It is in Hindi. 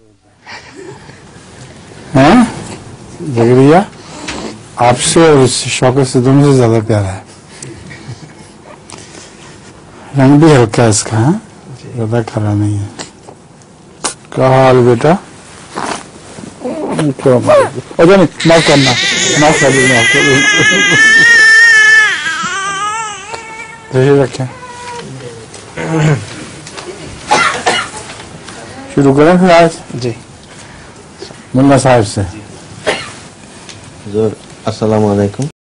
हैं जगरिया आपसे और इस शौकत से दोनों से ज्यादा प्यारा है। रंग भी हल्का है इसका, है ज्यादा खरा नहीं है। क्या हाल बेटा? माफ करना, माफ कर देना आपको। रखें, शुरू करें फिर आज जी मुन्ना साहब से। हुजूर अस्सलाम वालेकुम।